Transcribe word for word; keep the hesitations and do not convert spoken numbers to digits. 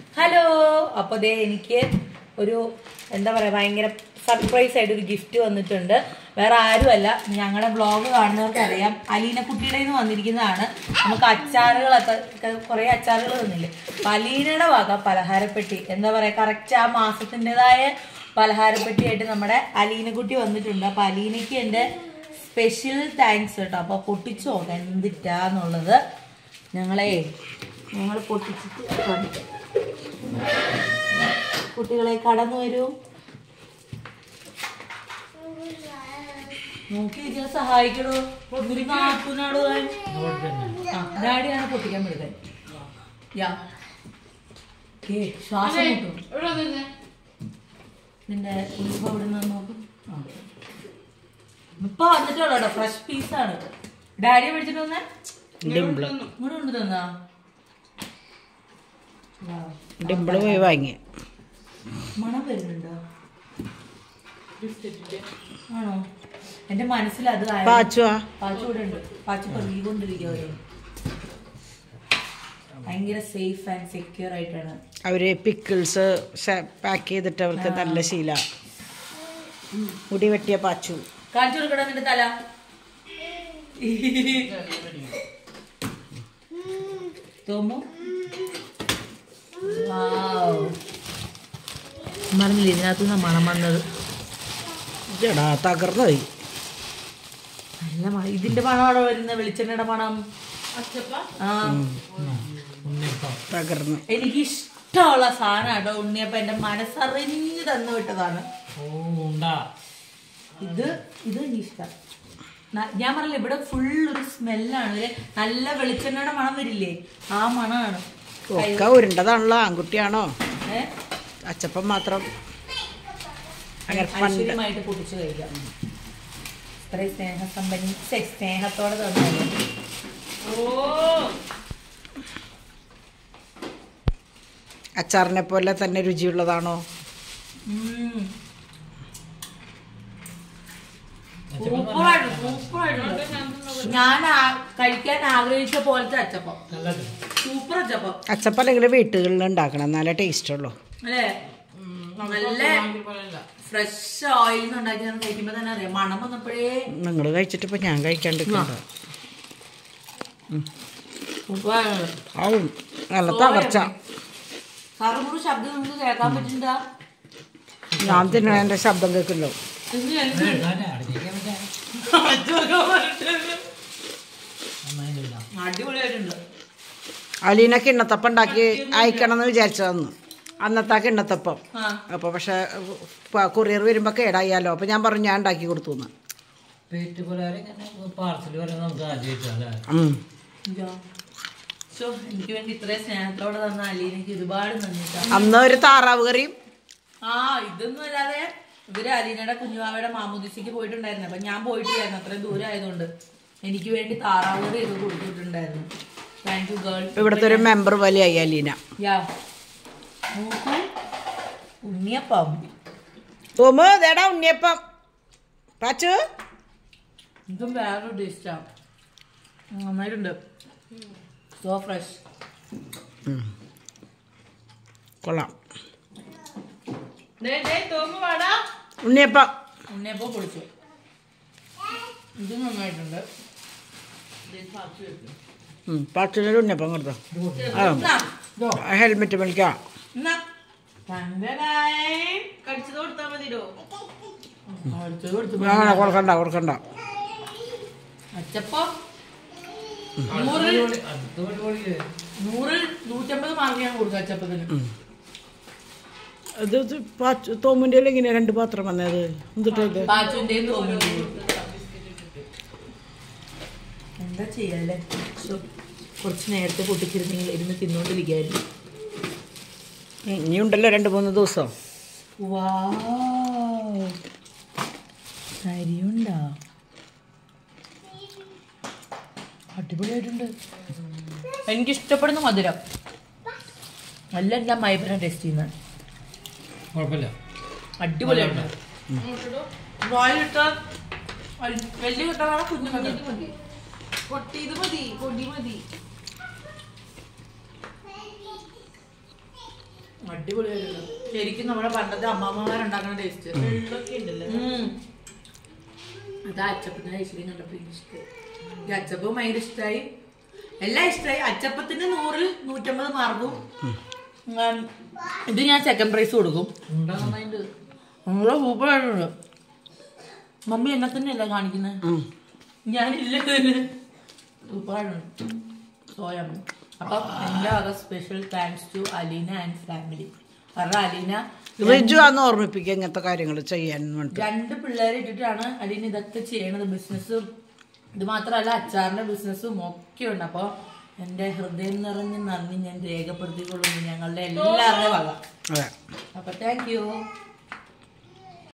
Hello. അപ്പോൾ ദേ എനിക്ക് ഒരു എന്താ പറയുക ഭയങ്കര സർപ്രൈസ് ആയിട്ട് ഒരു ഗിഫ്റ്റ് വന്നിട്ടുണ്ട്. വേറെ ആരുമല്ല, ഞങ്ങളുടെ വ്ളോഗ് കാണുന്നവർക്ക് അറിയാം, അലീനക്കുട്ടിയുടെ നിന്ന് വന്നിരിക്കുന്നതാണ്. നമുക്ക് അച്ചാറുകളൊക്കെ കുറേ അച്ചാറുകൾ തന്നില്ലേ, അപ്പം അലീനയുടെ വക പലഹാരപ്പെട്ടി എന്താ പറയുക കറക്റ്റ് ആ മാസത്തിൻ്റെതായ പലഹാരപ്പെട്ടിയായിട്ട് നമ്മുടെ അലീനക്കുട്ടി വന്നിട്ടുണ്ട്. അപ്പം അലീനയ്ക്ക് എൻ്റെ സ്പെഷ്യൽ താങ്ക്സ് കേട്ടോ. അപ്പോൾ പൊട്ടിച്ചു നോക്കാം എന്തിട്ടാന്നുള്ളത്. ഞങ്ങളെ ഞങ്ങൾ പൊട്ടിച്ചിട്ട് കാണിക്കാം. കുട്ടികളെ കടന്നു വരൂ, നോക്കി ഇതിനെ സഹായിക്കണോ. ഒരു നാട്ടുനാടോ ഡാഡിയാണ് പൊട്ടിക്കാൻ വിടുന്നത്. ശ്വാസം മുട്ടും നിന്റെ ഉത്ഭവം ഇവിടെ നിന്ന് നോക്കും. ഇപ്പൊ വന്നിട്ടുള്ളോ, ഫ്രഷ് പീസാണ്. ഡാഡിയെ മേടിച്ചിട്ട് വന്നേ ഇങ്ങോട്ട് കൊണ്ട് തന്നാ ഡിമ്പിള് പോയി വാങ്ങി. മണം വരുന്നുണ്ടോ? ആണോ? എന്റെ മനസ്സിൽ അത് പാച്ചു ഇവിടെ ഉണ്ട്. പാച്ചു പതികൊണ്ടിരിക്കുക. ഭയങ്കര സേഫ് ആൻഡ് സെക്യൂർ ആയിട്ടാണ് അവര് പിക്കിൾസ് പാക്ക് ചെയ്തിട്ട്. അവർക്ക് നല്ല ശീല. മുടി വെട്ടിയ പാച്ചു കാണിച്ചു കൊടുക്കണം നിന്റെ തല. തോമു പറഞ്ഞില്ല ഇതിനകത്തുനിന്ന് മണം വന്നത്. തകർന്നുപോയി. നല്ല മണം. ഇതിന്റെ മണം അവിടെ വരുന്ന വെളിച്ചെണ്ണയുടെ മണം. തകർന്നു. എനിക്ക് ഇഷ്ടമുള്ള സാധനം കേട്ടോ ഉണ്ണിയപ്പം. എന്റെ മനസ്സറിഞ്ഞ് തന്നു വിട്ടതാണ് ഇത്. ഇത് എനിക്ക് ഇഷ്ടം. ഞാൻ പറഞ്ഞില്ല ഇവിടെ ഫുൾ ഒരു സ്മെല്ലാണ്. നല്ല വെളിച്ചെണ്ണയുടെ മണം വരില്ലേ, ആ മണമാണ്. ഒക്കെ ഉരുണ്ടതാണല്ലോ. ആൺകുട്ടിയാണോ അച്ചപ്പം മാത്രം ഐശ്വര്യമായിട്ട് പൊട്ടിച്ചു കഴിക്കാം. ഇത്രയും സ്നേഹസമ്പന്നി സ്നേഹത്തോടെ തന്നു. അച്ചാറിനെ പോലെ തന്നെ രുചിയുള്ളതാണോ? ഞാൻ കഴിക്കാൻ ആഗ്രഹിച്ച പോലത്തെ അച്ചപ്പം. സൂപ്പർ അച്ചപ്പം. അച്ചപ്പം അല്ലെങ്കിൽ വീട്ടുകളിൽ ഉണ്ടാക്കണം, നല്ല ടേസ്റ്റ് ഉള്ളൂ അല്ലേ? നല്ല ഫ്രഷ് ഓയിൽ ഉണ്ടാക്കി കഴിക്കുമ്പോ തന്നെ അറിയാം മണം വന്നപ്പോഴേ. നിങ്ങൾ കഴിച്ചിട്ട് ഇപ്പൊ ഞാൻ കഴിക്കാണ്ടിരിക്കണ്ട. ആവും നല്ല തകർച്ച. കറുമുറു ശബ്ദം നിങ്ങൾക്ക് കേൾക്കാൻ പറ്റില്ല. ഞാൻ തിന്നണ എന്റെ ശബ്ദം കേൾക്കല്ലോ. അടിപൊളിയായിട്ടുണ്ട്. അലീന കിണ്ണത്തപ്പം ഉണ്ടാക്കി അയക്കണം എന്ന് വിചാരിച്ചതെന്ന് അന്നത്തെ കിണ്ണത്തപ്പം. അപ്പൊ പക്ഷെ കൊറിയർ വരുമ്പോ കേടായാലോ. അപ്പൊ ഞാൻ പറഞ്ഞു ഞാൻ ഉണ്ടാക്കി കൊടുത്തു. എനിക്ക് വേണ്ടി ഇത്രയും സ്നേഹത്തോടെ തന്ന അലീനക്ക് ഒരുപാട് നന്ദി. അന്ന് ഒരു താറാവ് കറിയും. ആ ഇതൊന്നും അല്ലാതെ ഇവര് അലീനയുടെ കുഞ്ഞുവാവയുടെ മാമുദിസിക്ക് പോയിട്ടുണ്ടായിരുന്നു. അപ്പൊ ഞാൻ പോയിട്ടില്ലായിരുന്നു, അത്രയും ദൂരം ആയതുകൊണ്ട്. എനിക്ക് വേണ്ടി താറാവ് കറി ഇത് കൊടുത്തിട്ടുണ്ടായിരുന്നു. Thank you girl. ഇവിടുത്തെ ഒരു മെമ്പർ വലിയായി അലീന. ഉണ്ണിയപ്പം തോമു ദേടാ ഉണ്ണിയപ്പം. പാച്ചു ഇതും വേറൊരു ടേസ്റ്റാണ്. നന്നായിട്ടുണ്ട്. So fresh. കൊള്ളാം. ഉണ്ണിയപ്പം ഉണ്ണിയപ്പം പൊളിച്ചു. ഇത് നന്നായിട്ടുണ്ട്. പാച്ചുവിനൊരു ഉണ്ണിയപ്പം കൊടുത്തോ. ഹെൽമെറ്റ് മേടിക്കാം. കൊടുക്കണ്ട കൊടുക്കണ്ട. അച്ചപ്പം നൂറിൽ നൂറിൽ നൂറ്റമ്പത് മാർക്ക് ഞാൻ കൊടുക്കും അച്ചപ്പത്തിന്. ഇത് പാച്ചു തോമിൻ്റെ എങ്ങനെയാ രണ്ട് പാത്രം വന്നത്? എന്തിട്ട് പാച്ചുവിന്റെയും തോമിന്റെയും എന്താ ചെയ്യല്ലേ. കുറച്ച് നേരത്തെ പൊട്ടിച്ചിരുന്നെങ്കിൽ ഇരുന്ന് തിന്നോണ്ടിരിക്കായിരുന്നു. ഇനി ഉണ്ടല്ലോ രണ്ട് മൂന്ന് ദിവസം. അരിയുണ്ടോ? അടിപൊളിയായിട്ടുണ്ട്. എനിക്കിഷ്ടപ്പെടുന്ന മധുരം അല്ല. എൻ്റെ മൈബിനെ ടേസ്റ്റ് ചെയ്യുന്നത് അടിപൊളിയായിട്ടുണ്ട്. വലിയ കിട്ടാനാണ് കുഞ്ഞു മതി. പൊട്ടിയത് മതി, പൊടി മതി. അടിപൊളിയായിരുന്നു ശരിക്കും നമ്മുടെ പണ്ടത്തെ അമ്മമ്മമാരുണ്ടാക്കുന്ന ടേസ്റ്റ് വെള്ളമൊക്കെ ഉണ്ടല്ലേ. അത് അച്ചപ്പത്തിന് ഐശ്വര്യം കണ്ടപ്പോൾ എനിക്ക് ഇഷ്ടമായി. ഈ അച്ചപ്പം ഭയങ്കര ഇഷ്ടമായി, എല്ലാം ഇഷ്ടമായി. അച്ചപ്പത്തിന് നൂറിൽ നൂറ്റമ്പത് മാർക്കും. ഇത് ഞാൻ സെക്കൻഡ് പ്രൈസ് കൊടുക്കും. നമ്മളെ സൂപ്പറായിട്ടുണ്ട്. മമ്മി എന്നെ തന്നെയല്ല കാണിക്കുന്നത്, ഞാനില്ല. സൂപ്പറായിട്ടുണ്ട് സോയമ്മ. അപ്പം എൻ്റെ വക special thanks to Aleena and family. കാരണം അലീന റിജു ആന്ന് ഓർമ്മിപ്പിക്കുക ഇങ്ങനത്തെ കാര്യങ്ങൾ ചെയ്യാൻ. രണ്ട് പിള്ളേരെ ഇട്ടിട്ടാണ് അലീന ഇതൊക്കെ ചെയ്യണത്. ബിസിനസ്സും ഇത് മാത്രമല്ല അച്ചാറിന്റെ ബിസിനസ്സും ഒക്കെ ഉണ്ട്. അപ്പോൾ എൻ്റെ ഹൃദയം നിറഞ്ഞ നന്ദി ഞാൻ രേഖപ്പെടുത്തിക്കൊള്ളുന്നു ഞങ്ങളുടെ എല്ലാവരുടെയും വക. അപ്പൊ താങ്ക് യു.